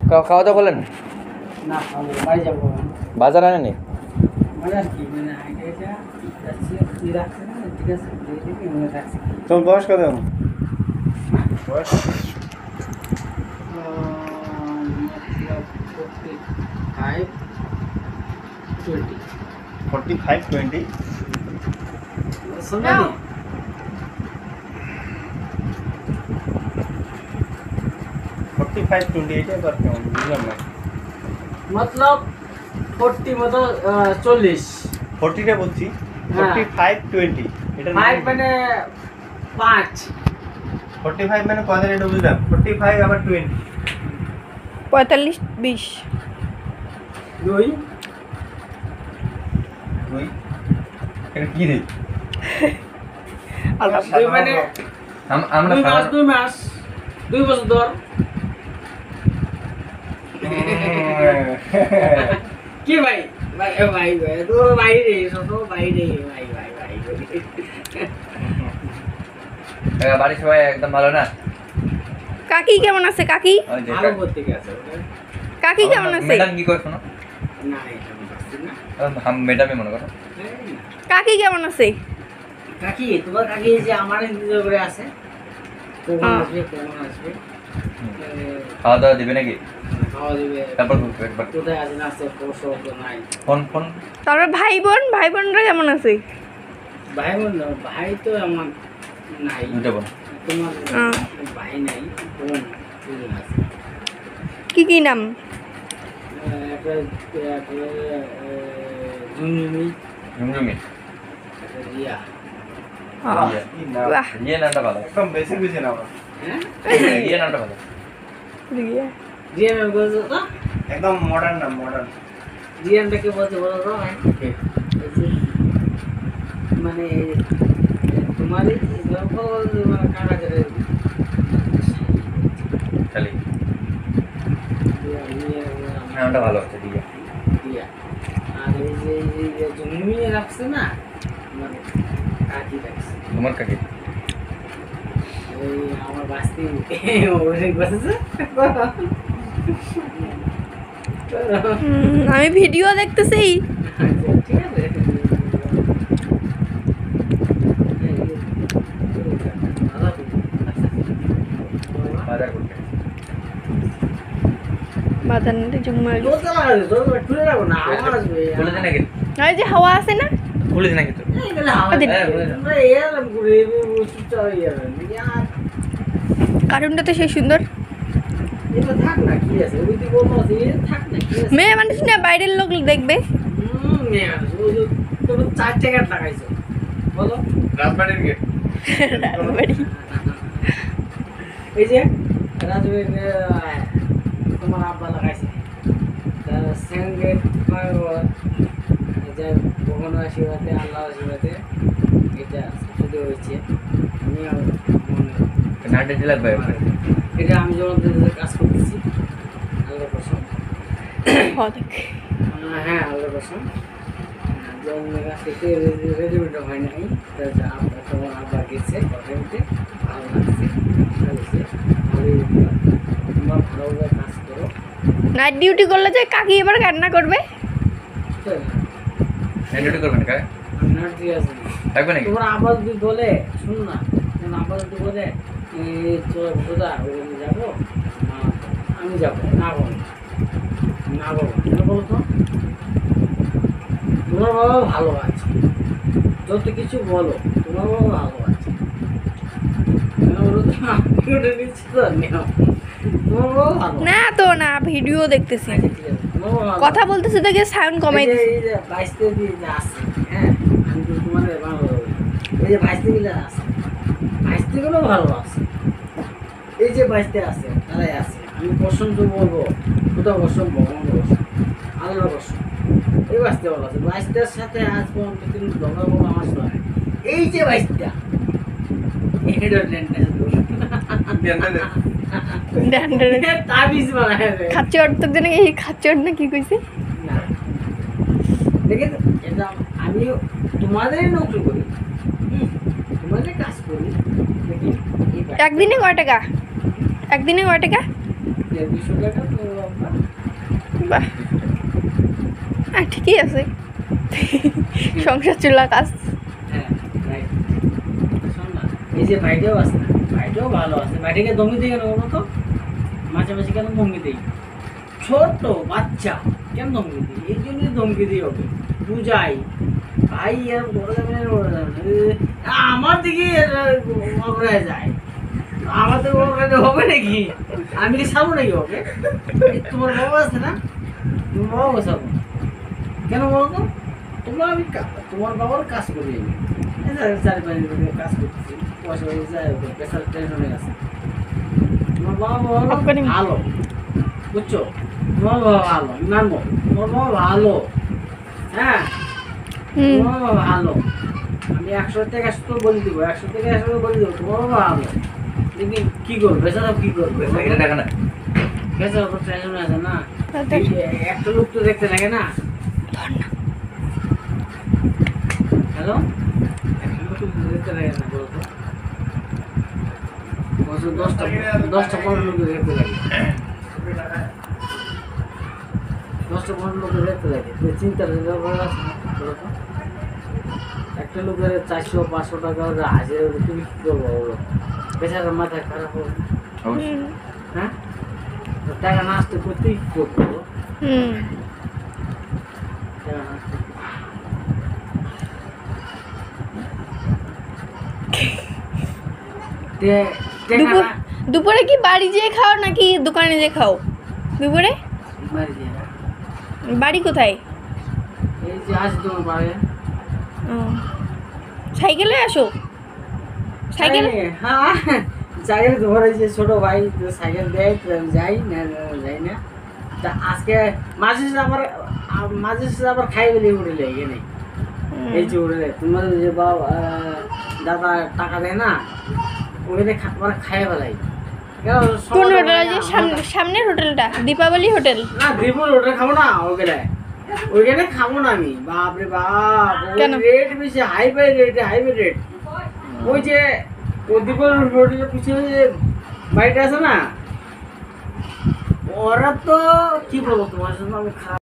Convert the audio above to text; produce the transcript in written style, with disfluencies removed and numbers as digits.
খাওয়া দাওয়া করলেন? না খাবো, বাড়ি যাবো। বাজার আনেনি? বাজার কি মানে এটা যাচ্ছি, তুই রাখছে না, ঠিক আছে, দিয়ে দিবি, মনে রাখছি। তোমার বয়স কত এখন? বয়স 45-20 सुना नहीं 45-20 এটা আবার কেমন বুঝলাম না। मतलब 40 मतलब 40 40 টা বলছি, হ্যাঁ। 45-20 এটা 5 মানে 5 45 মানে কত এটা বুঝলাম, 45 আবার 20 45-20 দুই দুই এটা কি রে? দুই মানে আমরা 2 মাস 2 বছর ধর কি ভাই ভাই ভাই ভাই তো ভাই রে ছোট ভাই রে ভাই ভাই ভাই বাড়ির সবাই একদম ভালো না? কাকি কেমন আছে? কাকি ওই যে আরো করতে গেছে কাকি কেমন আছে? ম্যাডাম কি করে শোনো? না এটা বুঝছি না ম্যাডামই মনে করো। কাকি কেমন আছে? কাকি তোমার কাকি যে আমার ইন্তজার করে আছে কখন হ্যাঁ। আসবে কখন আসবে খাওয়া দাওয়া দিবে নাকি? খাওয়া দিবে তারপর একবার কোথায় আছে না আছে পরশু তো নাই ফোন তারপর ভাই বোনরা কেমন আছে? ভাই বোন না, ভাই তো আমার নাই দুটো বোন। তোমার হ্যাঁ। ভাই নাই বোন দুজন আছে কি নাম? একটা ঝুমঝুমি ঝুমঝুমি একটা রিয়া কি না বাহ রিয়া নামটা ভালো। একদম বেশি বুঝি না আমরা, হ্যাঁ রিয়া নামটা ভালো। রিয়া। রিয়া নাম বলছো তো একদম মডার্ন না, মডার্ন। রিয়ানটাকে বলছে বলো তো ভাই এই যে, মানে তোমারই মানে কাকা করে খালি নামটা ভালো হচ্ছে রিয়া। রিয়া আর এই যে জমিয়ে রাখছে না মানে কাকি রাখছে তোমার কাকে? এই আমার বাস্তি অনেক বসেছে আমি ভিডিও দেখতেছি। ঠিক আছে বাজার করতে বাদানতে জুমাল। দোলতে লাগাবে দোলতে খুলে রাখো না আমার আসবে খুলে দে নাকি? ওই যে হাওয়া আছে না? খুলে দে নাকি তো? এগুলো হাওয়া দিন। তোমরা এরকম ঘুরে চুপচাপ হয়ে যাবেন কার্টুনটা তো সেই সুন্দর। এটা থাক না কি আছে ওই দিকে বলবো এটা থাক না কি আছে মেয়ে মানুষ না, বাইরের লোক দেখবে। মেয়ে মানুষ ও যে তোর 4 টাকা লাগাইছো বলো রাজবাড়ির গেট। রাজবাড়ি। এই যে রাজবের তোমার আব্বা লাগাইছে তার সঙ্গে যে ভগবান আশীর্বাদে আল্লাহ আশীর্বাদে এটা শুধু হয়েছে আমি মনে নাটে দিলে ভাই এটা আমি যখন কাজ করতেছি আল্লাহ কসম হ্যাঁ আল্লাহ কসম যখন কাজ করতে রেডিমেড হয় নাই তোমার আব্বা গেছে কথা বলতে ভালো লাগছে তোমরা ভালোভাবে কাজ করো নাইট ডিউটি করলে যে কাকি এবার কান্না করবে। নাইট করবেন কাকে? আপনার ঠিক আছে থাকবে নাকি? তোমার আবার যদি বলে শুন না তোমার আবার যদি বলে চলো বোধা ওখানে যাবো আমি যাবো না বলো না বলো কেন বলো তো তোমার বাবা ভালো আছে যত কিছু বলো তোমার বাবা ভালো আছে কেন বলো তো আমি ওটা নিচ্ছি তো নিও তোমার বাবা ভালো না তো না, ভিডিও দেখতেছি। আচ্ছা, ঠিক আছে তোমার বাবা ভালো কথা বলতেছে দেখে সাউন্ড কমাই এই যে- দিছে। এই যে 22 দিয়ে যে আসছে হ্যাঁ আমি তো তোমাদের ভালো এই যে 22 গুলো আছে 22 গুলো ভালো আছে এই যে 22 আছে তারাই আছে আমি প্রশংসা বলবো কোথাও বসম ভগবান বসম আল্লাহ বসম এই 22 ভালো আছে 22টার সাথে আজ পর্যন্ত কিন্তু ঝগড়া বলো আমার সাথে এই যে 22টা এটা তাবিজ বানায় খাচ্ছে অর্থ জানে এই খাচ্ছে অর্থ না কি কইছে? না দেখে এটা আমি তোমাদেরই নকরি করি তোমাদের কাজ করি দেখি একদিনে কয় টাকা? একদিনে কয় টাকা? 200 টাকা তো বাবা। বাহ ঠিকই আছে সংসার চুলা কাজ। হ্যাঁ রাইট। শোন না, এই যে ভাইটাও আছে না, ভাইটাও ভালো আছে। ভাইটাকে দমি দিই কেন বলো তো? মাঝে মাঝে কেন ধমকি দিই? ছোট বাচ্চা কেন ধমকি দিই? এই জন্যই ধমকি দিই ওকে, বুঝাই ভাই আর বড় যাবে না, বড় যাবে না। আমার দিকে অগ্রায় যায়, আমাদের অগ্রায় হবে নাকি? আমি কি ছাড়বো নাকি ওকে? এই তোমার বাবা আছে না, তোমার বাবা ছাড়বো কেন বলো তো? তোমার বাবার কাজ করি আমি, চারি পাঁচ দিন কাজ করতেছি, পয়সা পয়সা যায়, পেশার টেনশনে আছে। তোমার বাবা ভালো, বুঝছো? তোমার বাবা ভালো, আমি মানবো তোমার বাবা ভালো। হ্যাঁ তোমার বাবা ভালো, আমি 100 থেকে 100 বলে দিব, 100 থেকে 100 বলে দিব, তোমার বাবা ভালো। দেখি কি করবে, বেচারা কি করবে? এটা টাকা না বেচারা তো টেনশনে আছে না, একটা লোক তো দেখতে লাগে না। হ্যালো, একটা লোক তো দেখতে লাগে না বলতো, 10-15 লোক দেখতে লাগে, 10-15 লোক দেখতে লাগে। চিন্তার আছে না বলতো? একটা লোকের 400-500 টাকা হাজিরা, তুমি কি করবো বলো? বেচারা মাথা খারাপ হবে, অবশ্যই হ্যাঁ? টাকা না আসতে করতে কি করবো? টাকা না আসতে দুপুরে কি বাড়ি যেয়ে খাও নাকি দোকানে যেয়ে খাও? দুপুরে বাড়ি কোথায়? এই যে আজ তোমার বাড়ি সাইকেলে আসো? সাইকেল? হ্যাঁ সাইকেল তোমার এই যে ছোট ভাই তো সাইকেল দেয়, তো আমি যাই না। তা আজকে মাঝে সাথে আবার খাই বলে উঠে লেগে নেই, এই যে উঠে তোমার যে বাবা দাদা টাকা দেয় না, ওখানে মানে খাই বেলাই। কোন হোটেল আছে? সামনের হোটেলটা দীপাবলি হোটেল না, দীপুর হোটেল খাবো না, ওইখানে খাবো না আমি। বাপরে বাপ, কেন? রেট বেশি, হাইফাই রেট। ওই যে দীপুর হোটেলের পিছনে যে বাড়িটা আছে না, ওরা তো কি বলবো তোমার জন্য, আমি খারাপ